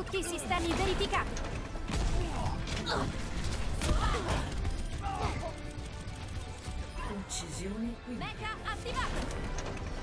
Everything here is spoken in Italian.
Tutti i sistemi verificati. Uccisione qui. Mecha attivato.